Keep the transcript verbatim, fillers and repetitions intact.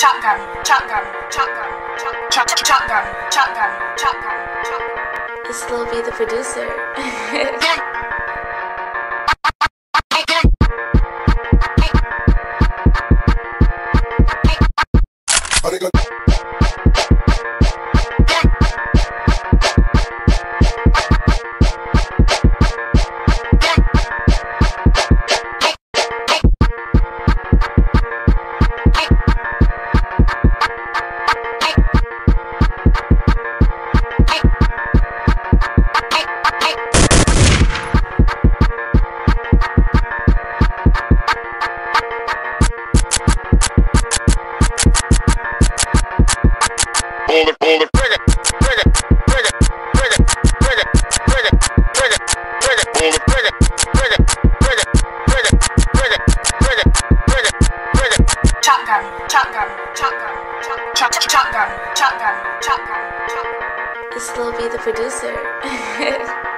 shotgun, shotgun, shotgun, shotgun, shotgun, shotgun, shotgun, shotgun. It's Lil B, the producer. Pull it, pull it, bring it, bring it, bring it, bring it, bring it, bring it, bring it, bring it, pull it, bring it, bring it, bring it, bring it, bring it, bring it, bring it, bring it. Shotgun, shotgun, shotgun, shotgun, shotgun, shotgun, shotgun, shotgun. It's Lil B, the producer.